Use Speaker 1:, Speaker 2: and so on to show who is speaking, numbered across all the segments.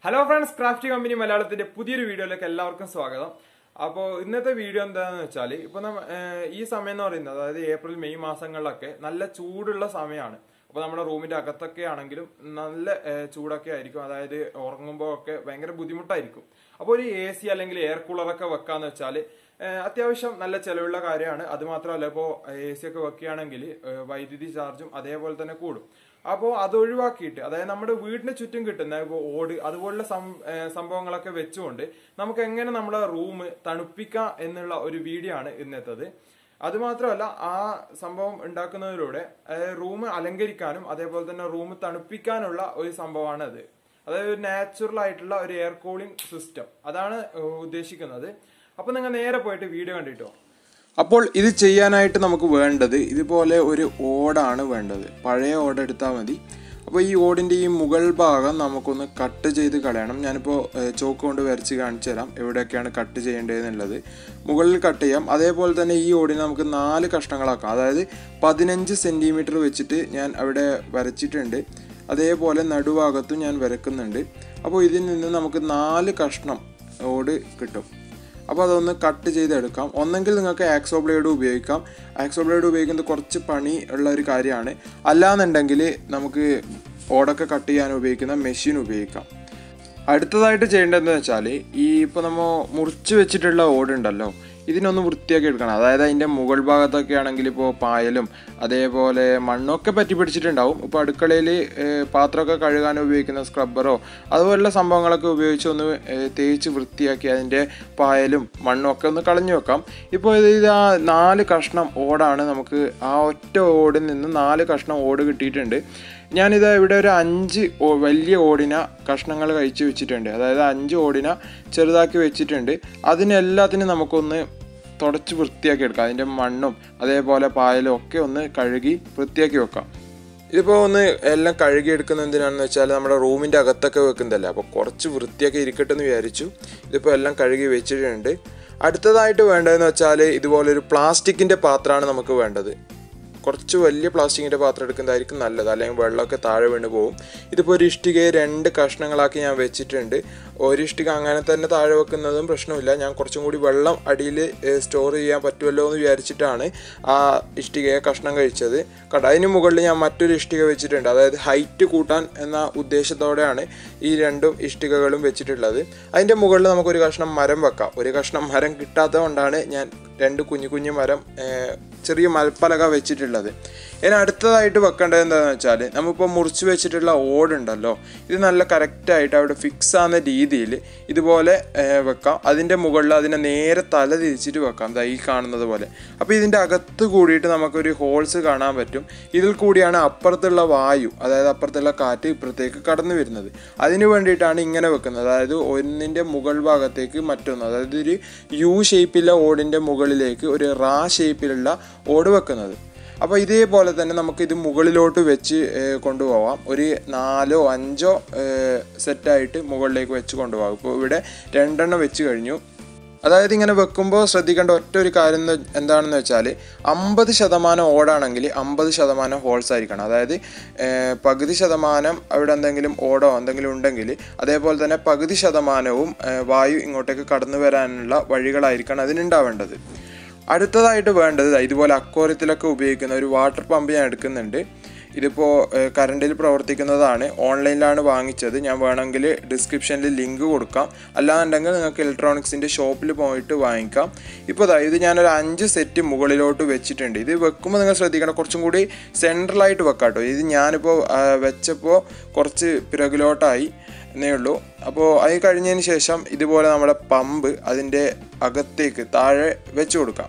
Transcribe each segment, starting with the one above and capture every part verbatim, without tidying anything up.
Speaker 1: Hello friends, Crafty Company Malayalam പുതിയൊരു വീഡിയോയിലേക്ക് എല്ലാവർക്കും സ്വാഗതം. അപ്പോൾ ഇന്നത്തെ വീഡിയോ എന്താണെന്ന് വെച്ചാൽ ഇപ്പോൾ ഈ സമയം എന്ന് പറയുന്നത് അതായത് ഏപ്രിൽ മെയ് മാസങ്ങളിലൊക്കെ നല്ല ചൂടുള്ള സമയമാണ്. അപ്പോൾ നമ്മുടെ റൂമിന്റെ അകത്തൊക്കെ ആണെങ്കിലും നല്ല ചൂടൊക്കെ ആയിരിക്കും. അതായത് ഉറങ്ങുമ്പോൾ ഒക്കെ ഭയങ്കര ബുദ്ധിമുട്ടായിരിക്കും. അപ്പോൾ ഒരു എ സി അല്ലെങ്കിൽ എയർ കൂളറൊക്കെ വെക്കാന്ന് വെച്ചാൽ അത്യാവശ്യം നല്ല ചെലവുള്ള കാര്യമാണ്. അത് മാത്രമല്ല ഇപ്പോൾ എ സി ഒക്കെ വെക്കുകയാണെങ്കിൽ വൈദ്യുതി ചാർജും അതേപോലെ തന്നെ കൂടും. അപ്പോൾ അത് ഒഴിവാക്കിയിട്ട് അതായത് നമ്മുടെ വീടിന് ചുറ്റും കിട്ടുന്ന ഇപ്പോൾ ഓട് അതുപോലുള്ള സംഭവങ്ങളൊക്കെ വെച്ചുകൊണ്ട് നമുക്ക് എങ്ങനെ നമ്മുടെ റൂം തണുപ്പിക്കാം എന്നുള്ള ഒരു വീഡിയോ ആണ് ഇന്നത്തേത്. അത് മാത്രമല്ല ആ സംഭവം ഉണ്ടാക്കുന്നതിലൂടെ റൂം അലങ്കരിക്കാനും അതേപോലെ തന്നെ റൂം തണുപ്പിക്കാനുള്ള ഒരു സംഭവമാണ് അത്. അതായത് ഒരു നാച്ചുറൽ ആയിട്ടുള്ള ഒരു എയർ കൂളിംഗ് സിസ്റ്റം അതാണ് ഉദ്ദേശിക്കുന്നത്. അപ്പൊ നിങ്ങൾ നേരെ പോയിട്ട് വീഡിയോ കണ്ടിട്ടോ. അപ്പോൾ ഇത് ചെയ്യാനായിട്ട് നമുക്ക് വേണ്ടത് ഇതുപോലെ ഒരു ഓടാണ് വേണ്ടത്. പഴയ ഓട് എടുത്താൽ മതി. അപ്പോൾ ഈ ഓടിൻ്റെ ഈ മുകൾ ഭാഗം നമുക്കൊന്ന് കട്ട് ചെയ്ത് കളയണം. ഞാനിപ്പോൾ ചോക്ക് കൊണ്ട് വരച്ച് കാണിച്ചു തരാം എവിടെയൊക്കെയാണ് കട്ട് ചെയ്യേണ്ടതെന്നുള്ളത്. മുകളിൽ കട്ട് ചെയ്യാം. അതേപോലെ തന്നെ ഈ ഓടിനെ നമുക്ക് നാല് കഷ്ണങ്ങളാക്കാം. അതായത് പതിനഞ്ച് സെൻറ്റിമീറ്റർ വെച്ചിട്ട് ഞാൻ അവിടെ വരച്ചിട്ടുണ്ട്. അതേപോലെ നടുഭാഗത്തും ഞാൻ വരക്കുന്നുണ്ട്. അപ്പോൾ ഇതിൽ നിന്ന് നമുക്ക് നാല് കഷ്ണം ഓട് കിട്ടും. അപ്പോൾ അതൊന്ന് കട്ട് ചെയ്തെടുക്കാം. ഒന്നെങ്കിൽ നിങ്ങൾക്ക് ആക്സോ ബ്ലേഡ് ഉപയോഗിക്കാം. ആക്സോ ബ്ലേഡ് ഉപയോഗിക്കുന്നത് കുറച്ച് പണി ഉള്ള ഒരു കാര്യമാണ്. അല്ലാന്നുണ്ടെങ്കിൽ നമുക്ക് ഓടൊക്കെ കട്ട് ചെയ്യാൻ ഉപയോഗിക്കുന്ന മെഷീൻ ഉപയോഗിക്കാം. അടുത്തതായിട്ട് ചെയ്യേണ്ടതെന്ന് വെച്ചാൽ ഈ ഇപ്പോൾ നമ്മൾ മുറിച്ച് വെച്ചിട്ടുള്ള ഓടുണ്ടല്ലോ, ഇതിനൊന്ന് വൃത്തിയാക്കി എടുക്കണം. അതായത് അതിൻ്റെ മുകൾ ഭാഗത്തൊക്കെ ആണെങ്കിൽ ഇപ്പോൾ പായലും അതേപോലെ മണ്ണൊക്കെ പറ്റി പിടിച്ചിട്ടുണ്ടാവും. ഇപ്പോൾ അടുക്കളയിൽ പാത്രമൊക്കെ കഴുകാൻ ഉപയോഗിക്കുന്ന സ്ക്രബ്ബറോ അതുപോലുള്ള സംഭവങ്ങളൊക്കെ ഉപയോഗിച്ച് ഒന്ന് തേച്ച് വൃത്തിയാക്കി അതിൻ്റെ പായലും മണ്ണും ഒക്കെ ഒന്ന് കളഞ്ഞു വെക്കാം. ഇപ്പോൾ ഇത് ആ നാല് കഷ്ണം ഓടാണ്. നമുക്ക് ആ ഒറ്റ ഓടിൽ നിന്ന് നാല് കഷ്ണം ഓട് കിട്ടിയിട്ടുണ്ട്. ഞാനിത് ഇവിടെ ഒരു അഞ്ച് വലിയ ഓടിന കഷ്ണങ്ങൾ കഴിച്ച് വെച്ചിട്ടുണ്ട്. അതായത് അഞ്ച് ഓടിന ചെറുതാക്കി വെച്ചിട്ടുണ്ട്. അതിനെല്ലാത്തിനും നമുക്കൊന്ന് തുടച്ച് വൃത്തിയാക്കി എടുക്കാം. അതിൻ്റെ മണ്ണും അതേപോലെ പായലും ഒക്കെ ഒന്ന് കഴുകി വൃത്തിയാക്കി വെക്കാം. ഇതിപ്പോൾ ഒന്ന് എല്ലാം കഴുകി എടുക്കുന്ന എന്തിനാണെന്ന് വെച്ചാൽ നമ്മുടെ റൂമിൻ്റെ അകത്തൊക്കെ വെക്കുന്നതല്ലേ, അപ്പോൾ കുറച്ച് വൃത്തിയാക്കി ഇരിക്കട്ടെ എന്ന് വിചാരിച്ചു. ഇതിപ്പോൾ എല്ലാം കഴുകി വെച്ചിട്ടുണ്ട്. അടുത്തതായിട്ട് വേണ്ടതെന്ന് വെച്ചാൽ ഇതുപോലൊരു പ്ലാസ്റ്റിക്കിൻ്റെ പാത്രമാണ് നമുക്ക് വേണ്ടത്. കുറച്ച് വലിയ പ്ലാസ്റ്റിക്കിൻ്റെ പാത്രം എടുക്കുന്നതായിരിക്കും നല്ലത്, അല്ലെങ്കിൽ വെള്ളമൊക്കെ താഴെ വീണ് പോകും. ഇതിപ്പോൾ ഒരു ഇഷ്ടികയെ രണ്ട് കഷ്ണങ്ങളാക്കി ഞാൻ വെച്ചിട്ടുണ്ട്. ഒരു ഇഷ്ടിക അങ്ങനെ തന്നെ താഴെ വെക്കുന്നതും പ്രശ്നമില്ല. ഞാൻ കുറച്ചും കൂടി വെള്ളം അടിയിൽ സ്റ്റോർ ചെയ്യാൻ പറ്റുമല്ലോ എന്ന് വിചാരിച്ചിട്ടാണ് ആ ഇഷ്ടികയെ കഷ്ണം കഴിച്ചത്. കണ്ട, അതിന് മുകളിൽ ഞാൻ മറ്റൊരു ഇഷ്ടിക വെച്ചിട്ടുണ്ട്. അതായത് ഹൈറ്റ് കൂട്ടാൻ എന്ന ഉദ്ദേശത്തോടെയാണ് ഈ രണ്ടും ഇഷ്ടികകളും വെച്ചിട്ടുള്ളത്. അതിൻ്റെ മുകളിൽ നമുക്കൊരു കഷ്ണം മരം വെക്കാം. ഒരു കഷ്ണം മരം കിട്ടാത്തത് കൊണ്ടാണ് ഞാൻ രണ്ട് കുഞ്ഞു കുഞ്ഞു മരം ചെറിയ മരപ്പലക വെച്ചിട്ടുള്ളത്. ഇനി അടുത്തതായിട്ട് വെക്കേണ്ടത് എന്താണെന്ന് വെച്ചാൽ നമ്മളിപ്പോൾ മുറിച്ച് വെച്ചിട്ടുള്ള ഓടുണ്ടല്ലോ, ഇത് നല്ല കറക്റ്റായിട്ട് അവിടെ ഫിക്സ് ആകുന്ന രീതിയിൽ ഇതുപോലെ വെക്കാം. അതിൻ്റെ മുകളിൽ അതിനെ നേരെ തല തിരിച്ചിട്ട് വെക്കാം, ദാ ഈ കാണുന്നത് പോലെ. അപ്പോൾ ഇതിൻ്റെ അകത്ത് കൂടിയിട്ട് നമുക്കൊരു ഹോൾസ് കാണാൻ പറ്റും. ഇതിൽ കൂടിയാണ് അപ്പുറത്തുള്ള വായു, അതായത് അപ്പുറത്തുള്ള കാറ്റ് ഇപ്പുറത്തേക്ക് കടന്നു വരുന്നത്. അതിന് വേണ്ടിയിട്ടാണ് ഇങ്ങനെ വെക്കുന്നത്. അതായത് ഒന്നിൻ്റെ മുകൾ ഭാഗത്തേക്ക് മറ്റൊന്ന്, അതായത് ഒരു യു ഷേപ്പിലുള്ള ഓടിൻ്റെ മുകളിലേക്ക് ഒരു റാ ഷേപ്പിലുള്ള ഓട് വെക്കുന്നത്. അപ്പോൾ ഇതേപോലെ തന്നെ നമുക്കിത് മുകളിലോട്ട് വെച്ച് കൊണ്ടുപോകാം. ഒരു നാലോ അഞ്ചോ സെറ്റായിട്ട് മുകളിലേക്ക് വെച്ച് കൊണ്ടുപോകാം. ഇപ്പോൾ ഇവിടെ രണ്ടെണ്ണം വെച്ച് കഴിഞ്ഞു. അതായത് ഇങ്ങനെ വെക്കുമ്പോൾ ശ്രദ്ധിക്കേണ്ട ഒറ്റ ഒരു കാര്യം എന്താണെന്ന് വെച്ചാൽ അമ്പത് ശതമാനം ഓടാണെങ്കിൽ അമ്പത് ശതമാനം ഹോൾസ് ആയിരിക്കണം. അതായത് പകുതി ശതമാനം അവിടെ എന്തെങ്കിലും ഓടോ എന്തെങ്കിലും ഉണ്ടെങ്കിൽ അതേപോലെ തന്നെ പകുതി ശതമാനവും വായു ഇങ്ങോട്ടേക്ക് കടന്നു വരാനുള്ള വഴികളായിരിക്കണം അതിനുണ്ടാവേണ്ടത്. അടുത്തതായിട്ട് വേണ്ടത് ഇതുപോലെ അക്വാറിയത്തിലൊക്കെ ഉപയോഗിക്കുന്ന ഒരു വാട്ടർ പമ്പ് ഞാൻ എടുക്കുന്നുണ്ട്. ഇതിപ്പോൾ കറണ്ടിൽ പ്രവർത്തിക്കുന്നതാണ്. ഓൺലൈനിലാണ് വാങ്ങിച്ചത്. ഞാൻ വേണമെങ്കിൽ ഡിസ്ക്രിപ്ഷനിൽ ലിങ്ക് കൊടുക്കാം. അല്ലാന്നുണ്ടെങ്കിൽ നിങ്ങൾക്ക് ഇലക്ട്രോണിക്സിൻ്റെ ഷോപ്പിൽ പോയിട്ട് വാങ്ങിക്കാം. ഇപ്പോൾ ദാ ഇത് ഞാനൊരു അഞ്ച് സെറ്റ് മുകളിലോട്ട് വെച്ചിട്ടുണ്ട്. ഇത് വെക്കുമ്പോൾ നിങ്ങൾ ശ്രദ്ധിക്കണം, കുറച്ചും കൂടി സെൻട്രലായിട്ട് വെക്കാം കേട്ടോ. ഇത് ഞാനിപ്പോൾ വെച്ചപ്പോൾ കുറച്ച് പിറകിലോട്ടായി എന്നേ ഉള്ളൂ. അപ്പോൾ അത് കഴിഞ്ഞതിന് ശേഷം ഇതുപോലെ നമ്മുടെ പമ്പ് അതിൻ്റെ അകത്തേക്ക് താഴെ വെച്ച് കൊടുക്കാം.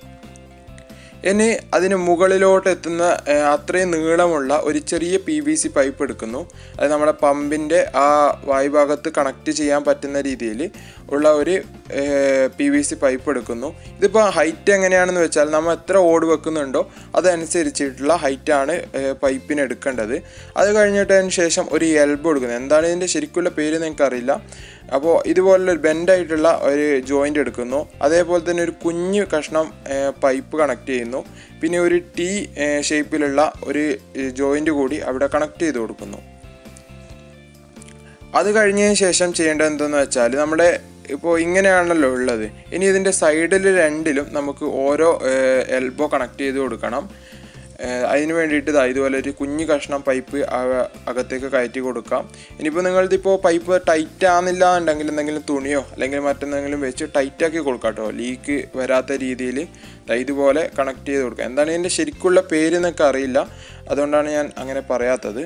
Speaker 1: ഇനി അതിന് മുകളിലോട്ട് എത്തുന്ന അത്രയും നീളമുള്ള ഒരു ചെറിയ പി വി സി പൈപ്പ് എടുക്കുന്നു. അത് നമ്മുടെ പമ്പിൻ്റെ ആ വായുഭാഗത്ത് കണക്ട് ചെയ്യാൻ പറ്റുന്ന രീതിയിൽ ഉള്ള ഒരു പി വി സി പൈപ്പ് എടുക്കുന്നു. ഇതിപ്പോൾ ഹൈറ്റ് എങ്ങനെയാണെന്ന് വെച്ചാൽ നമ്മൾ എത്ര ഓട് വെക്കുന്നുണ്ടോ അതനുസരിച്ചിട്ടുള്ള ഹൈറ്റാണ് പൈപ്പിന് എടുക്കേണ്ടത്. അത് കഴിഞ്ഞിട്ടതിന് ശേഷം ഒരു എൽബോ എടുക്കുന്നത്. എന്താണ് ഇതിൻ്റെ ശരിക്കുള്ള പേര് എനിക്കറിയില്ല. അപ്പോൾ ഇതുപോലുള്ളൊരു ബെൻഡായിട്ടുള്ള ഒരു ജോയിൻ്റ് എടുക്കുന്നു. അതേപോലെ തന്നെ ഒരു കുഞ്ഞു കഷ്ണം പൈപ്പ് കണക്ട് ചെയ്യുന്നു. പിന്നെ ഒരു ടി ഷേപ്പിലുള്ള ഒരു ജോയിൻ്റ് കൂടി അവിടെ കണക്ട് ചെയ്ത് കൊടുക്കുന്നു. അത് കഴിഞ്ഞതിന് ശേഷം ചെയ്യേണ്ടത് എന്തെന്ന് വെച്ചാൽ നമ്മുടെ ഇപ്പോൾ ഇങ്ങനെയാണല്ലോ ഉള്ളത്. ഇനി ഇതിൻ്റെ സൈഡിൽ രണ്ടിലും നമുക്ക് ഓരോ എൽബോ കണക്ട് ചെയ്ത് കൊടുക്കണം. അതിന് വേണ്ടിയിട്ട് ഇതാ ഇതുപോലെ ഒരു കുഞ്ഞു കഷ്ണം പൈപ്പ് അകത്തേക്ക് കയറ്റി കൊടുക്കാം. ഇനിയിപ്പോൾ നിങ്ങളിതിപ്പോൾ പൈപ്പ് ടൈറ്റ് ആകുന്നില്ല എന്നുണ്ടെങ്കിൽ എന്തെങ്കിലും തുണിയോ അല്ലെങ്കിൽ മറ്റെന്തെങ്കിലും വെച്ച് ടൈറ്റാക്കി കൊടുക്കാം കേട്ടോ. ലീക്ക് വരാത്ത രീതിയിൽ ഇതുപോലെ കണക്ട് ചെയ്ത് കൊടുക്കാം. എന്താണ് ഇതിൻ്റെ ശരിക്കുള്ള പേര് എന്നൊക്കെ അറിയില്ല, അതുകൊണ്ടാണ് ഞാൻ അങ്ങനെ പറയാത്തത്.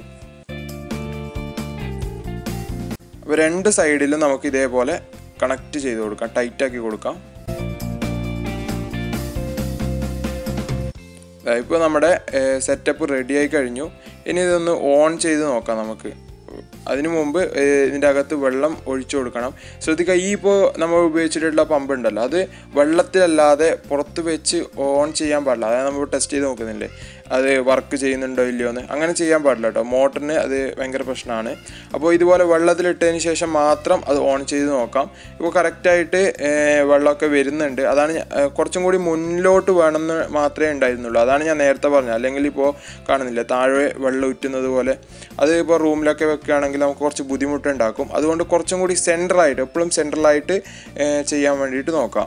Speaker 1: അപ്പോൾ രണ്ട് സൈഡിലും നമുക്ക് ഇതേപോലെ കണക്ട് ചെയ്ത് കൊടുക്കാം, ടൈറ്റാക്കി കൊടുക്കാം. ഇപ്പോൾ നമ്മുടെ സെറ്റപ്പ് റെഡി ആയി കഴിഞ്ഞു. ഇനി ഇതൊന്ന് ഓൺ ചെയ്ത് നോക്കാം നമുക്ക്. അതിനു മുമ്പ് ഇതിൻ്റെ അകത്ത് വെള്ളം ഒഴിച്ചു കൊടുക്കണം. ശ്രദ്ധിക്കുക, ഈ ഇപ്പോൾ നമ്മൾ ഉപയോഗിച്ചിട്ടുള്ള പമ്പ് ഉണ്ടല്ലോ, അത് വെള്ളത്തിലല്ലാതെ പുറത്ത് വെച്ച് ഓൺ ചെയ്യാൻ പാടില്ല. അതായത് നമ്മൾ ടെസ്റ്റ് ചെയ്ത് നോക്കുന്നില്ലേ അത് വർക്ക് ചെയ്യുന്നുണ്ടോ ഇല്ലയോ എന്ന്, അങ്ങനെ ചെയ്യാൻ പാടില്ല കേട്ടോ. മോട്ടറിന് അത് ഭയങ്കര പ്രശ്നമാണ്. അപ്പോൾ ഇതുപോലെ വെള്ളത്തിലിട്ടതിന് ശേഷം മാത്രം അത് ഓൺ ചെയ്ത് നോക്കാം. ഇപ്പോൾ കറക്റ്റായിട്ട് വെള്ളമൊക്കെ വരുന്നുണ്ട്. അതാണ് കുറച്ചും കൂടി മുന്നിലോട്ട് വേണമെന്ന് മാത്രമേ ഉണ്ടായിരുന്നുള്ളൂ. അതാണ് ഞാൻ നേരത്തെ പറഞ്ഞത്. അല്ലെങ്കിൽ ഇപ്പോൾ കാണുന്നില്ല താഴെ വെള്ളം ഉറ്റുന്നത് പോലെ, അത് ഇപ്പോൾ റൂമിലൊക്കെ വെക്കുകയാണെങ്കിൽ നമുക്ക് കുറച്ച് ബുദ്ധിമുട്ടുണ്ടാക്കും. അതുകൊണ്ട് കുറച്ചും കൂടി സെൻട്രലായിട്ട് എപ്പോഴും സെൻട്രലായിട്ട് ചെയ്യാൻ വേണ്ടിയിട്ട് നോക്കാം.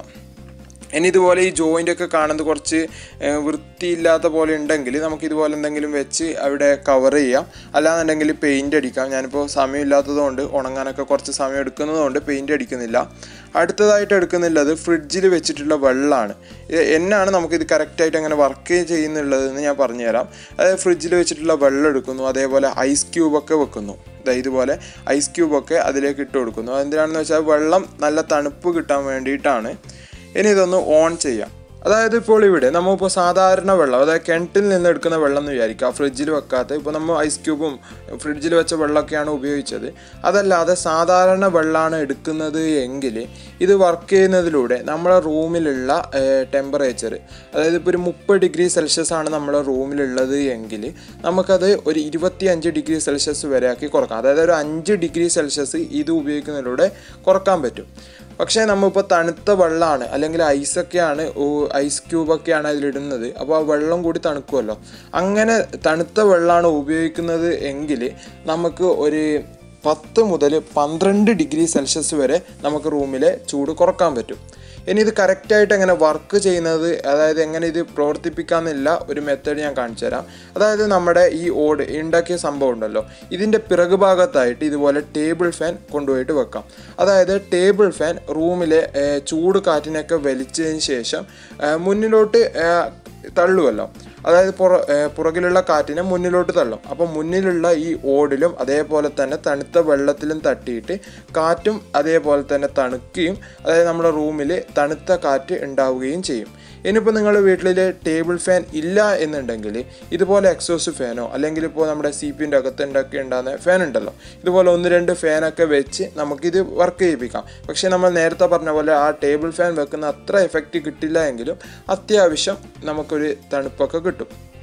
Speaker 1: ഇനി ഇതുപോലെ ഈ ജോയിൻ്റൊക്കെ കാണുന്നത് കുറച്ച് വൃത്തിയില്ലാത്ത പോലെ ഉണ്ടെങ്കിൽ നമുക്ക് ഇതുപോലെ എന്തെങ്കിലും വെച്ച് അവിടെ കവർ ചെയ്യാം. അല്ലാന്നുണ്ടെങ്കിൽ പെയിൻ്റ് അടിക്കാം. ഞാനിപ്പോൾ സമയമില്ലാത്തതുകൊണ്ട് ഉണങ്ങാനൊക്കെ കുറച്ച് സമയം എടുക്കുന്നതുകൊണ്ട് പെയിൻ്റ് അടിക്കുന്നില്ല. അടുത്തതായിട്ട് എടുക്കുന്നുള്ളത് ഫ്രിഡ്ജിൽ വെച്ചിട്ടുള്ള വെള്ളമാണ്. എന്നാണ് നമുക്കിത് കറക്റ്റായിട്ട് അങ്ങനെ വർക്ക് ചെയ്യുന്നുള്ളതെന്ന് ഞാൻ പറഞ്ഞുതരാം. അതായത് ഫ്രിഡ്ജിൽ വെച്ചിട്ടുള്ള വെള്ളം എടുക്കുന്നു, അതേപോലെ ഐസ് ക്യൂബൊക്കെ വെക്കുന്നു. ഇതുപോലെ ഐസ് ക്യൂബൊക്കെ അതിലേക്ക് ഇട്ട് കൊടുക്കുന്നു. എന്തിനാണെന്ന് വെച്ചാൽ വെള്ളം നല്ല തണുപ്പ് കിട്ടാൻ വേണ്ടിയിട്ടാണ്. ഇനി ഇതൊന്ന് ഓൺ ചെയ്യാം. അതായത് ഇപ്പോൾ ഇവിടെ നമ്മളിപ്പോൾ സാധാരണ വെള്ളം, അതായത് കിണറ്റിൽ നിന്ന് എടുക്കുന്ന വെള്ളം എന്ന് വിചാരിക്കുക, ഫ്രിഡ്ജിൽ വെക്കാത്ത. ഇപ്പോൾ നമ്മൾ ഐസ് ക്യൂബും ഫ്രിഡ്ജിൽ വെച്ച വെള്ളമൊക്കെയാണ് ഉപയോഗിച്ചത്. അതല്ലാതെ സാധാരണ വെള്ളമാണ് എടുക്കുന്നത് എങ്കിൽ ഇത് വർക്ക് ചെയ്യുന്നതിലൂടെ നമ്മുടെ റൂമിലുള്ള ടെമ്പറേച്ചർ, അതായത് ഇപ്പോൾ ഒരു മുപ്പത് ഡിഗ്രി സെൽഷ്യസ് ആണ് നമ്മുടെ റൂമിലുള്ളത് എങ്കിൽ നമുക്കത് ഒരു ഇരുപത്തി അഞ്ച് ഡിഗ്രി സെൽഷ്യസ് വരെ ആക്കി കുറക്കാം. അതായത് ഒരു അഞ്ച് ഡിഗ്രി സെൽഷ്യസ് ഇത് ഉപയോഗിക്കുന്നതിലൂടെ കുറക്കാൻ പറ്റും. പക്ഷേ നമ്മളിപ്പോൾ തണുത്ത വെള്ളമാണ് അല്ലെങ്കിൽ ഐസൊക്കെയാണ്, ഐസ് ക്യൂബൊക്കെയാണ് അതിലിടുന്നത്. അപ്പോൾ ആ വെള്ളം കൂടി തണുക്കുമല്ലോ. അങ്ങനെ തണുത്ത വെള്ളമാണ് ഉപയോഗിക്കുന്നത് എങ്കിൽ നമുക്ക് ഒരു പത്ത് മുതൽ പന്ത്രണ്ട് ഡിഗ്രി സെൽഷ്യസ് വരെ നമുക്ക് റൂമിലെ ചൂട് കുറക്കാൻ പറ്റും. ഇനി ഇത് കറക്റ്റായിട്ട് എങ്ങനെ വർക്ക് ചെയ്യുന്നത്, അതായത് എങ്ങനെ ഇത് പ്രവർത്തിപ്പിക്കാമെന്നില്ല ഒരു മെത്തേഡ് ഞാൻ കാണിച്ചു തരാം. അതായത് നമ്മുടെ ഈ ഓട് ഉണ്ടാക്കിയ സംഭവം ഉണ്ടല്ലോ, ഇതിൻ്റെ പിറകു ഭാഗത്തായിട്ട് ഇതുപോലെ ടേബിൾ ഫാൻ കൊണ്ടുപോയിട്ട് വെക്കാം. അതായത് ടേബിൾ ഫാൻ റൂമിലെ ചൂട് കാറ്റിനൊക്കെ വലിച്ചതിന് ശേഷം മുന്നിലോട്ട് തള്ളുമല്ലോ. അതായത് പുറ പുറകിലുള്ള കാറ്റിനെ മുന്നിലോട്ട് തള്ളും. അപ്പോൾ മുന്നിലുള്ള ഈ ഓടിലും അതേപോലെ തന്നെ തണുത്ത വെള്ളത്തിലും തട്ടിയിട്ട് കാറ്റും അതേപോലെ തന്നെ തണുക്കുകയും, അതായത് നമ്മുടെ റൂമിൽ തണുത്ത കാറ്റ് ഉണ്ടാവുകയും ചെയ്യും. ഇനിയിപ്പോൾ നിങ്ങളുടെ വീട്ടിൽ ടേബിൾ ഫാൻ ഇല്ല എന്നുണ്ടെങ്കിൽ ഇതുപോലെ എക്സോസ്റ്റ് ഫാനോ അല്ലെങ്കിൽ ഇപ്പോൾ നമ്മുടെ സി പിൻ്റെ അകത്ത് ഉണ്ടാക്കി ഉണ്ടാകുന്ന ഫാൻ ഉണ്ടല്ലോ, ഇതുപോലെ ഒന്ന് രണ്ട് ഫാനൊക്കെ വെച്ച് നമുക്കിത് വർക്ക് ചെയ്യിപ്പിക്കാം. പക്ഷേ നമ്മൾ നേരത്തെ പറഞ്ഞ പോലെ ആ ടേബിൾ ഫാൻ വെക്കുന്ന അത്ര എഫക്റ്റ് കിട്ടില്ല എങ്കിലും അത്യാവശ്യം നമുക്കൊരു തണുപ്പൊക്കെ കിട്ടും.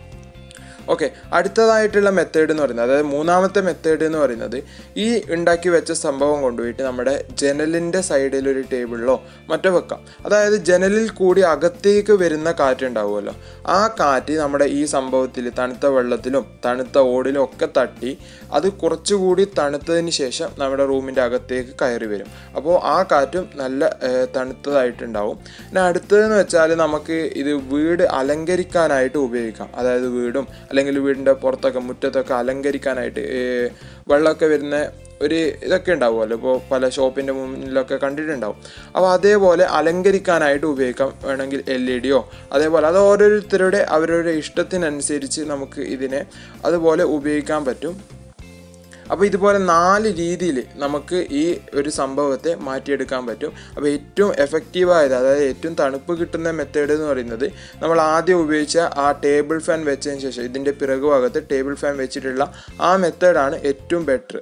Speaker 1: ഓക്കെ, അടുത്തതായിട്ടുള്ള മെത്തേഡ് എന്ന് പറയുന്നത്, അതായത് മൂന്നാമത്തെ മെത്തേഡ് എന്ന് പറയുന്നത്, ഈ ഉണ്ടാക്കി വെച്ച സംഭവം കൊണ്ടുപോയിട്ട് നമ്മുടെ ജനലിൻ്റെ സൈഡിൽ ഒരു ടേബിളിലോ മറ്റോ വെക്കാം. അതായത് ജനലിൽ കൂടി അകത്തേക്ക് വരുന്ന കാറ്റ് ഉണ്ടാവുമല്ലോ, ആ കാറ്റ് നമ്മുടെ ഈ സംഭവത്തിൽ തണുത്ത വെള്ളത്തിലും തണുത്ത ഓടിലും ഒക്കെ തട്ടി അത് കുറച്ചുകൂടി തണുത്തതിന് ശേഷം നമ്മുടെ റൂമിൻ്റെ അകത്തേക്ക് കയറി വരും. അപ്പോൾ ആ കാറ്റും നല്ല തണുത്തതായിട്ടുണ്ടാവും. പിന്നെ അടുത്തതെന്ന് വെച്ചാൽ നമുക്ക് ഇത് വീട് അലങ്കരിക്കാനായിട്ട് ഉപയോഗിക്കാം. അതായത് വീടും അല്ലെങ്കിൽ വീടിൻ്റെ പുറത്തൊക്കെ മുറ്റത്തൊക്കെ അലങ്കരിക്കാനായിട്ട് വെള്ളമൊക്കെ വരുന്ന ഒരു ഇതൊക്കെ ഉണ്ടാവുമല്ലോ, ഇപ്പോൾ പല ഷോപ്പിൻ്റെ മുന്നിലൊക്കെ കണ്ടിട്ടുണ്ടാവും. അപ്പോൾ അതേപോലെ അലങ്കരിക്കാനായിട്ട് ഉപയോഗിക്കാം. വേണമെങ്കിൽ എൽ ഇ ഡിയോ അതേപോലെ, അത് ഓരോരുത്തരുടെ അവരുടെ ഇഷ്ടത്തിനനുസരിച്ച് നമുക്ക് ഇതിനെ അതുപോലെ ഉപയോഗിക്കാൻ പറ്റും. അപ്പോൾ ഇതുപോലെ നാല് രീതിയിൽ നമുക്ക് ഈ ഒരു സംഭവത്തെ മാറ്റിയെടുക്കാൻ പറ്റും. അപ്പോൾ ഏറ്റവും എഫക്റ്റീവായത്, അതായത് ഏറ്റവും തണുപ്പ് കിട്ടുന്ന മെത്തേഡ് എന്ന് പറയുന്നത് നമ്മൾ ആദ്യം ഉപയോഗിച്ച ആ ടേബിൾ ഫാൻ വെച്ചതിന് ശേഷം ഇതിൻ്റെ പിറകു ഭാഗത്ത് ടേബിൾ ഫാൻ വെച്ചിട്ടുള്ള ആ മെത്തേഡാണ് ഏറ്റവും ബെറ്റർ.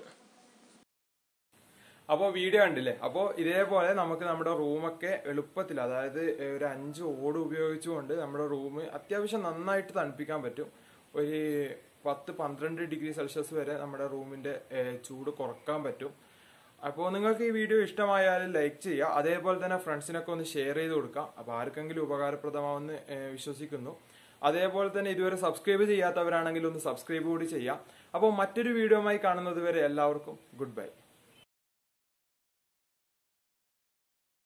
Speaker 1: അപ്പോൾ വീഡിയോ കണ്ടില്ലേ? അപ്പോൾ ഇതേപോലെ നമുക്ക് നമ്മുടെ റൂമൊക്കെ എളുപ്പത്തിൽ, അതായത് ഒരു അഞ്ച് ഓട് ഉപയോഗിച്ചുകൊണ്ട് നമ്മുടെ റൂം അത്യാവശ്യം നന്നായിട്ട് തണുപ്പിക്കാൻ പറ്റും. ഒരു പത്ത് പന്ത്രണ്ട് ഡിഗ്രി സെൽഷ്യസ് വരെ നമ്മുടെ റൂമിൻ്റെ ചൂട് കുറക്കാൻ പറ്റും. അപ്പോൾ നിങ്ങൾക്ക് ഈ വീഡിയോ ഇഷ്ടമായാൽ ലൈക്ക് ചെയ്യുക, അതേപോലെ തന്നെ ഫ്രണ്ട്സിനൊക്കെ ഒന്ന് ഷെയർ ചെയ്ത് കൊടുക്കാം. അപ്പോൾ ആർക്കെങ്കിലും ഉപകാരപ്രദമാവെന്ന് വിശ്വസിക്കുന്നു. അതേപോലെ തന്നെ ഇതുവരെ സബ്സ്ക്രൈബ് ചെയ്യാത്തവരാണെങ്കിൽ ഒന്ന് സബ്സ്ക്രൈബ് കൂടി ചെയ്യാം. അപ്പോൾ മറ്റൊരു വീഡിയോയുമായി കാണുന്നത് വരെ എല്ലാവർക്കും ഗുഡ് ബൈ.